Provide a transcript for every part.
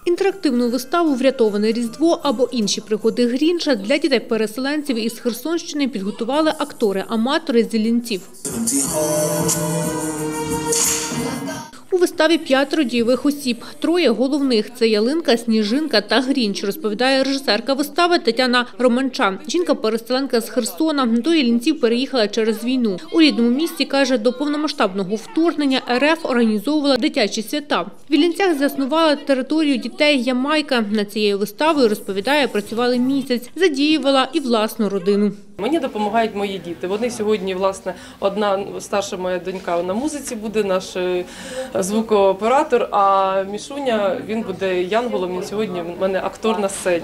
Інтерактивну виставу «Врятоване Різдво» або інші пригоди Грінча для дітей-переселенців із Херсонщини підготували актори-аматори з Іллінців. У виставі 5 дієвих осіб. 3 головних – це Ялинка, Сніжинка та Грінч, розповідає режисерка вистави Тетяна Романча. Жінка-переселенка з Херсона до Іллінців переїхала через війну. У рідному місті, каже, до повномасштабного вторгнення РФ організовувала дитячі свята. В Іллінцях заснувала територію дітей «Ямайка». Над цією виставою, розповідає, працювали місяць. Задіювала і власну родину. Мені допомагають мої діти. Вони сьогодні, власне, одна старша моя донька на музиці буде, наш звукооператор, а Мішуня, він буде янголом, він сьогодні в мене актор на сцені.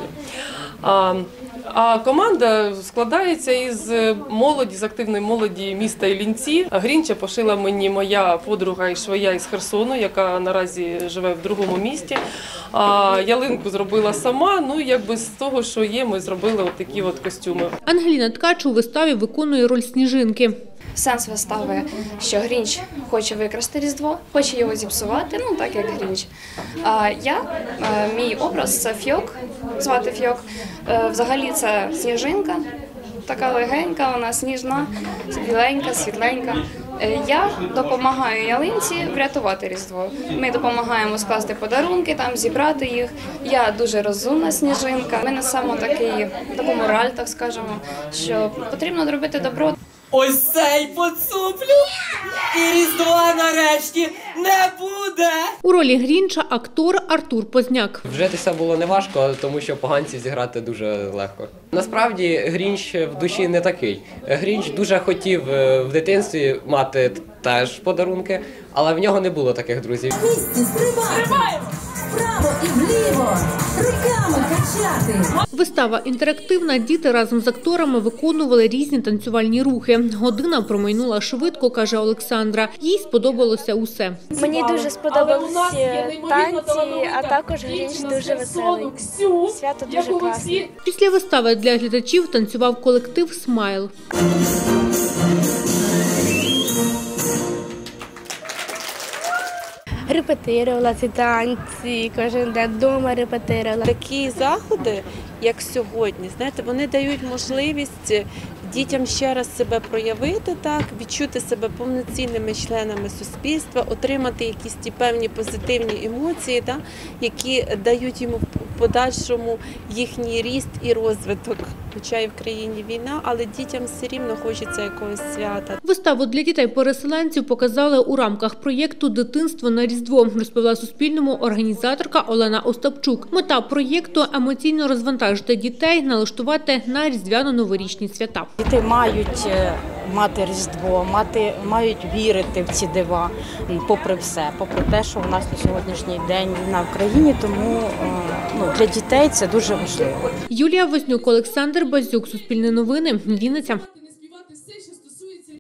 А команда складається із молоді, з активної молоді міста Іллінці. Грінча пошила мені моя подруга і швея із Херсону, яка наразі живе в другому місті. А ялинку зробила сама, ну якби з того, що є, ми зробили такі костюми. Ангеліна Ткач у виставі виконує роль Сніжинки. Сенс вистави, що Грінч хоче викрасти Різдво, хоче його зіпсувати, ну так як Грінч. А мій образ – це Фьок, звати Фьок. Взагалі це Сніжинка, така легенька, вона сніжна, біленька, світленька. Я допомагаю ялинці врятувати Різдво. Ми допомагаємо скласти подарунки, там зібрати їх. Я дуже розумна Сніжинка. Ми несемо таку мораль, так скажемо, що потрібно робити добро. Ось цей поцуплю, і Різдва нарешті не буде! У ролі Грінча актор Артур Позняк. Вжитися було неважко, тому що поганців зіграти дуже легко. Насправді Грінч в душі не такий. Грінч дуже хотів в дитинстві мати теж подарунки, але в нього не було таких друзів. Стрибаємо! Вправо і вліво! Руками качати! Вистава інтерактивна. Діти разом з акторами виконували різні танцювальні рухи. Година промайнула швидко, каже Олександра. Їй сподобалося усе. Мені дуже сподобалися танці, а також Грінч дуже веселий. Свято дуже класне. Після вистави для глядачів танцював колектив «Смайл». Репетирувала ці танці, кожен день вдома репетирувала. Такі заходи, як сьогодні, знаєте, вони дають можливість дітям ще раз себе проявити, відчути себе повноцінними членами суспільства, отримати якісь ті певні позитивні емоції, які дають йому в подальшому їхній ріст і розвиток. Хоча і в країні війна, але дітям все рівно хочеться якогось свята. Виставу для дітей-переселенців показали у рамках проєкту «Дитинство на Різдво», розповіла Суспільному організаторка Олена Остапчук. Мета проєкту – емоційно розвантажити дітей, налаштувати на різдвяно-новорічні свята. Діти мають мати Різдво, мають вірити в ці дива, попри все, попри те, що у нас на сьогоднішній день війна в країні, тому для дітей це дуже важливо. Юлія Вознюк, Олександр Базюк, Суспільне новини, Вінниця.